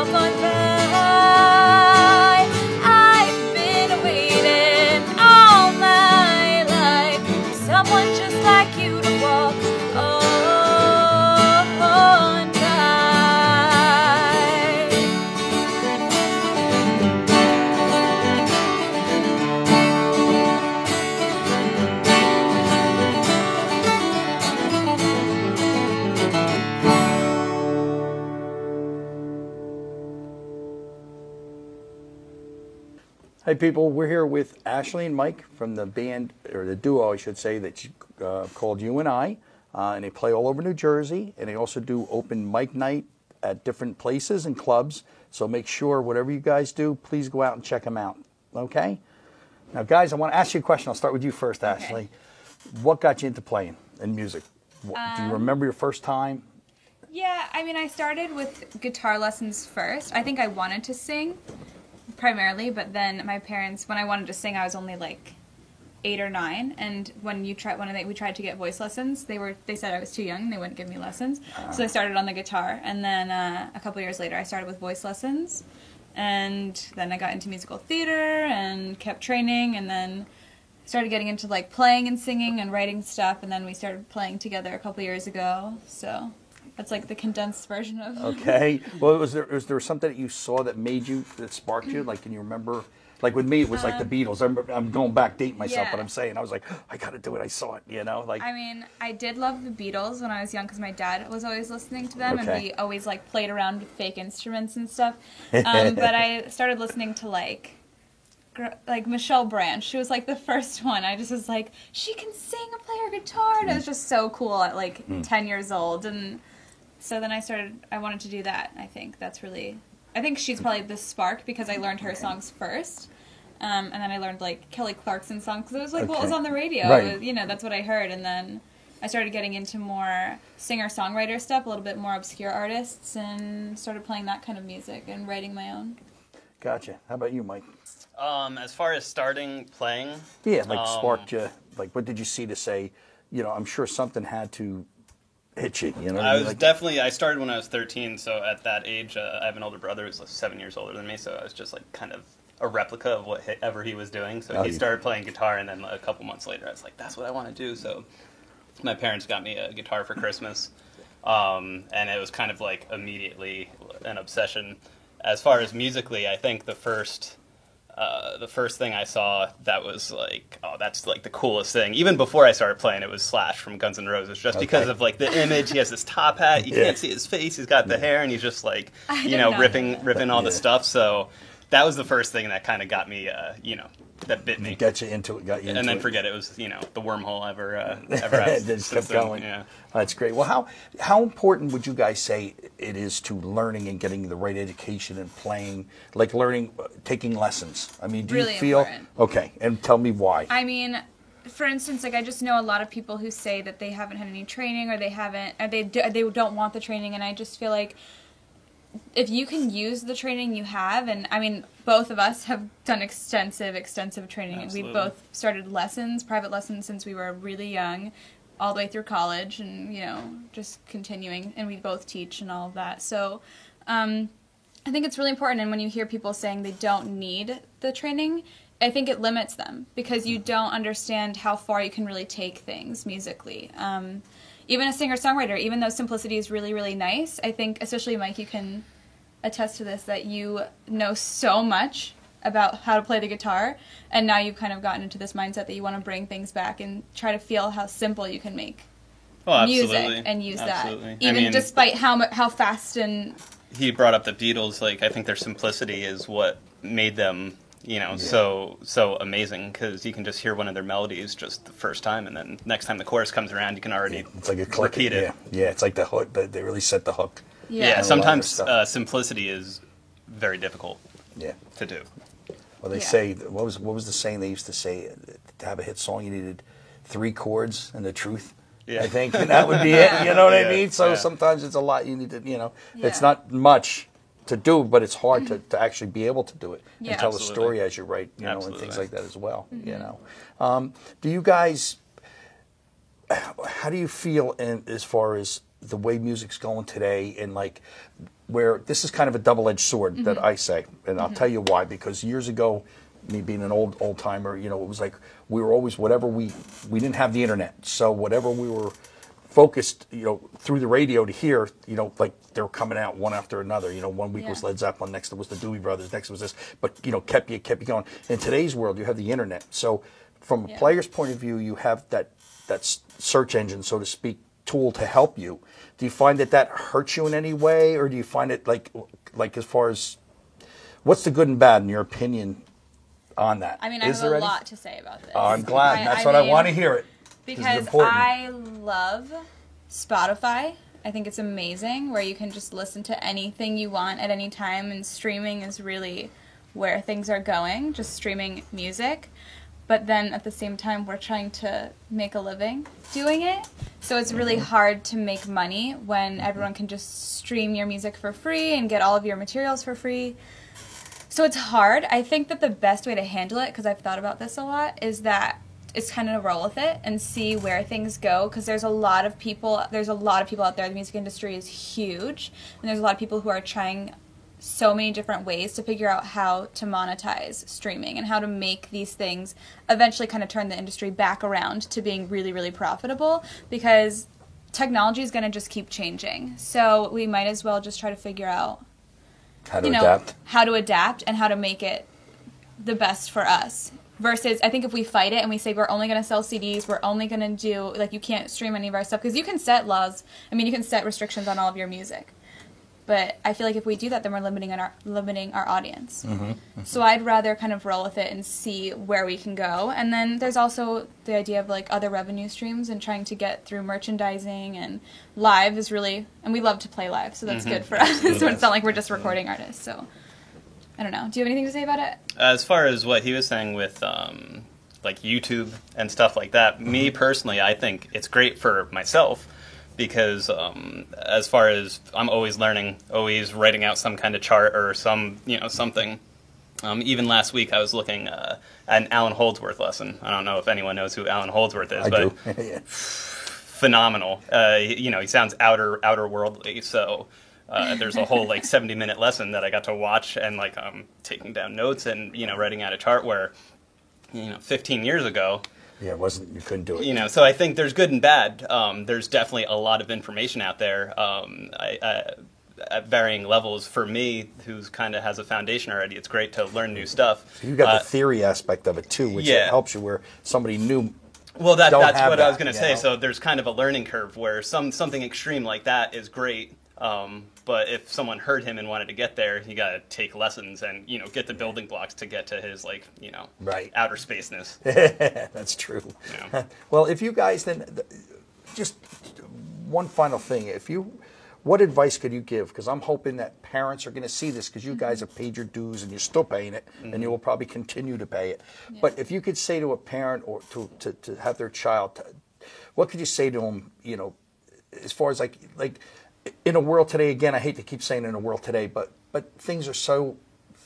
come on by. I've been waiting all my life for someone just like you to walk on by. Hey people, we're here with Ashley and Mike from the band, or the duo I should say, that's called You and I. And they play all over New Jersey, and they also do open mic night at different places and clubs. So make sure whatever you guys do, please go out and check them out, okay? Now guys, I want to ask you a question. I'll start with you first, Ashley. What got you into playing in music? Do you remember your first time? Yeah, I mean, I started with guitar lessons first. I think I wanted to sing primarily, but then my parents, when I wanted to sing, I was only like 8 or 9, and when we tried to get voice lessons, they said I was too young and they wouldn't give me lessons. So I started on the guitar, and then a couple years later I started with voice lessons, and then I got into musical theater and kept training, and then started getting into like playing and singing and writing stuff, and then we started playing together a couple years ago. So that's like the condensed version of. Okay. Well, was there something that you saw that sparked you? Like, can you remember? Like with me, it was like the Beatles. I'm going back dating myself, Yeah. but I'm saying I was like, I got to do it. I saw it, you know. Like, I mean, I did love the Beatles when I was young because my dad was always listening to them, and we always like played around with fake instruments and stuff. But I started listening to like Michelle Branch. She was like the first one. I just was like, she can sing and play her guitar, and it was just so cool at like 10 years old. And so then I wanted to do that. I think she's probably the spark because I learned her songs first. And then I learned like Kelly Clarkson songs because it was like what was on the radio. Right. It was, you know, that's what I heard. And then I started getting into more singer-songwriter stuff, a little bit more obscure artists, and started playing that kind of music and writing my own. Gotcha. How about you, Mike? As far as starting playing, Yeah, like sparked you. Like, what did you see to say? You know, I'm sure something had to hit you. You know, I started when I was 13. So at that age, I have an older brother who's like 7 years older than me. So I was just like kind of a replica of whatever he was doing. So he started playing guitar, and then a couple months later, I was like, that's what I want to do. So my parents got me a guitar for Christmas, and it was kind of like immediately an obsession. As far as musically, I think the first thing I saw that was like, oh, that's like the coolest thing. Even before I started playing, it was Slash from Guns N' Roses, just because of like the image. He has this top hat, you can't see his face. He's got the hair, and he's just like, ripping all the stuff. So that was the first thing that kind of got me, that bit me. Got you into it. And then forget it was, the wormhole ever just kept going. Yeah. That's great. Well, how important would you guys say it is to learning and getting the right education and playing, like learning, taking lessons? I mean, do Really you feel important. Okay? And tell me why. I mean, for instance, like I just know a lot of people who say that they haven't had any training, or they don't want the training, and I just feel like if you can use the training you have, and I mean, both of us have done extensive training. Absolutely. And we both started private lessons since we were really young, all the way through college, and just continuing. And we both teach and all of that. So, I think it's really important. And when you hear people saying they don't need the training, I think it limits them because you don't understand how far you can really take things musically. Even a singer-songwriter, even though simplicity is really, really nice, I think, especially Mike, you can attest to this, that you know so much about how to play the guitar, and now you've kind of gotten into this mindset that you want to bring things back and try to feel how simple you can make music and use that. Even despite how fast and... He brought up the Beatles, like, I think their simplicity is what made them... so amazing, because you can just hear one of their melodies just the first time, and then next time the chorus comes around, you can already it's like a repeat it. Yeah, it's like the hook. They really set the hook. Yeah, sometimes simplicity is very difficult to do. Well, they say, what was the saying they used to say? To have a hit song, you needed 3 chords and the truth. Yeah. I think and that would be it. You know what I mean? So sometimes it's a lot. You need to, it's not much to do, but it's hard to actually be able to do it and tell the story as you write, and things like that as well. Do you guys? How do you feel as far as the way music's going today, and like where this is kind of a double-edged sword that I say, and I'll tell you why. Because years ago, me being an old timer, you know, it was like we were always whatever we didn't have the internet, so whatever we were focused, you know, through the radio to hear, you know, like they were coming out one after another. You know, one week was Led Zeppelin, next it was the Doobie Brothers, next it was this, but you know, kept you going. In today's world, you have the internet, so from a player's point of view, you have that search engine, so to speak, tool to help you. Do you find that hurts you in any way, or do you find it like as far as what's the good and bad in your opinion on that? I mean, I have a lot to say about this. Oh, I'm glad. That's what I want to hear it. Because I love Spotify. I think it's amazing where you can just listen to anything you want at any time, and streaming is really where things are going, just streaming music. But then at the same time, we're trying to make a living doing it. So it's really hard to make money when everyone can just stream your music for free and get all of your materials for free. So it's hard. I think that the best way to handle it, because I've thought about this a lot, is that it's kind of roll with it and see where things go, because there's a lot of people out there. The music industry is huge, and there's a lot of people who are trying so many different ways to figure out how to monetize streaming and how to make these things eventually kind of turn the industry back around to being really, really profitable, because technology is going to just keep changing. So we might as well just try to figure out how to adapt and how to make it the best for us. Versus, I think if we fight it and we say we're only going to sell CDs, we're only going to do, like, you can't stream any of our stuff, because you can set laws. I mean, you can set restrictions on all of your music. But I feel like if we do that, then we're limiting our audience. So I'd rather kind of roll with it and see where we can go. And then there's also the idea of like other revenue streams and trying to get through merchandising, and live is really, and we love to play live, so that's good for us. So it's not like we're just recording artists. So I don't know. Do you have anything to say about it? As far as what he was saying with like YouTube and stuff like that, me personally, I think it's great for myself. Because as far as I'm always learning, always writing out some kind of chart or something. Even last week I was looking at an Alan Holdsworth lesson. I don't know if anyone knows who Alan Holdsworth is, but phenomenal. He sounds outer worldly. So there's a whole like 70-minute lesson that I got to watch, and like I'm taking down notes and writing out a chart where 15 years ago. Yeah, it wasn't. You couldn't do it. So I think there's good and bad. There's definitely a lot of information out there at varying levels. For me, who's kind of has a foundation already, it's great to learn new stuff. So you got the theory aspect of it too, which helps you where somebody new. Well, that's what I was going to say. So there's kind of a learning curve where something extreme like that is great. But if someone heard him and wanted to get there, you got to take lessons and, get the building blocks to get to his, outer spaceness. That's true. Yeah. Well, if you guys then, just one final thing. What advice could you give? Because I'm hoping that parents are going to see this, because you guys have paid your dues and you're still paying it, and you will probably continue to pay it. Yeah. But if you could say to a parent or to have their child, what could you say to them, as far as like in a world today, again, I hate to keep saying in a world today, but things are so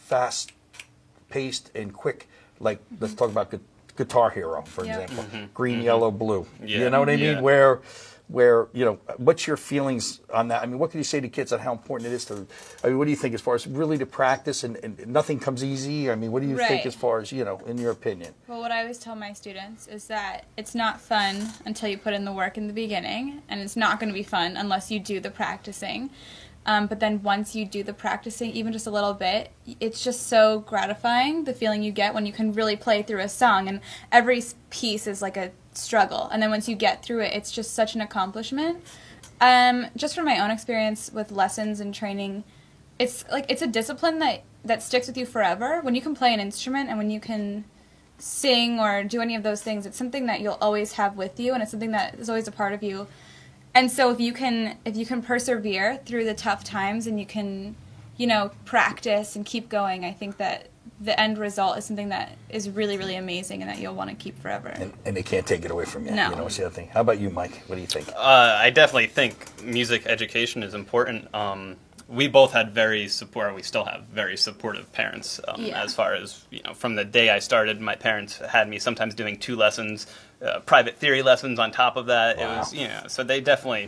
fast-paced and quick. Like, let's talk about Guitar Hero, for example. Green, yellow, blue. Yeah. You know what I mean? Where, what's your feelings on that? I mean, what can you say to kids on how important it is to, what do you think as far as really to practice and nothing comes easy? I mean, what do you think as far as, in your opinion? Well, what I always tell my students is that it's not fun until you put in the work in the beginning, and it's not going to be fun unless you do the practicing. But then once you do the practicing, even just a little bit, it's just so gratifying, the feeling you get when you can really play through a song. And every piece is like a struggle. And then once you get through it, it's just such an accomplishment. Just from my own experience with lessons and training, it's a discipline that sticks with you forever. When you can play an instrument and when you can sing or do any of those things, it's something that you'll always have with you, and it's something that is always a part of you. And so if you can persevere through the tough times and you can, practice and keep going, I think that the end result is something that is really, really amazing and that you'll want to keep forever. And they can't take it away from you. No. It's the other thing. How about you, Mike? What do you think? I definitely think music education is important. We both had we still have very supportive parents. As far as, from the day I started, my parents had me sometimes doing 2 lessons, private theory lessons on top of that. Wow. It was, so they definitely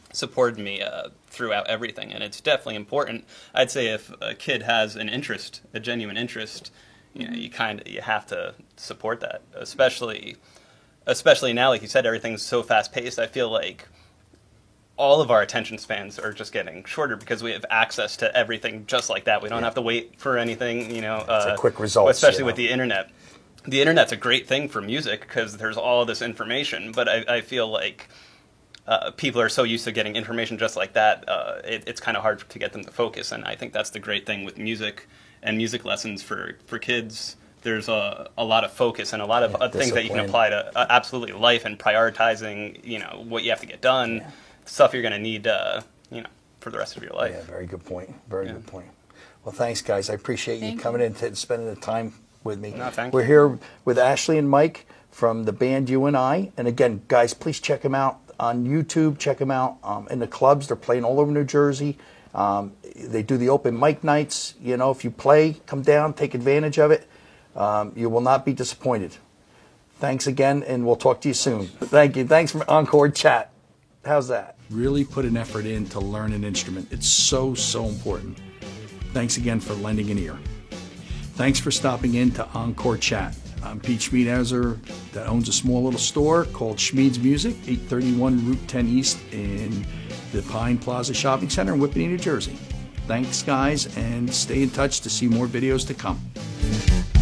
supported me throughout everything, and it's definitely important. I'd say if a kid has an interest, a genuine interest, you know, you have to support that, especially now, like you said, everything's so fast paced. I feel like all of our attention spans are just getting shorter because we have access to everything just like that. We don't have to wait for anything, you know. It's a quick result, especially with the internet. The internet's a great thing for music because there's all this information, but I feel like people are so used to getting information just like that, it's kind of hard to get them to focus, and I think that's the great thing with music and music lessons for kids. There's a lot of focus and a lot of things that you can apply to absolutely life and prioritizing, you know, what you have to get done, stuff you're going to need, you know, for the rest of your life. Yeah, very good point. Very good point. Well, thanks, guys. I appreciate you coming in and spending the time with me. No, thank We're you. here with Ashley and Mike from the band You and I. And again, guys, please check them out on YouTube. Check them out in the clubs. They're playing all over New Jersey. They do the open mic nights. You know, if you play, come down, take advantage of it. You will not be disappointed. Thanks again, and we'll talk to you soon. Thank you. Thanks for Encore Chat. How's that? Really put an effort in to learn an instrument. It's so, so important. Thanks again for lending an ear. Thanks for stopping in to Encore Chat. I'm Pete Schmiedhauser that owns a small little store called Schmied's Music, 831 Route 10 East in the Pine Plaza Shopping Center in Whippany, New Jersey. Thanks, guys, and stay in touch to see more videos to come.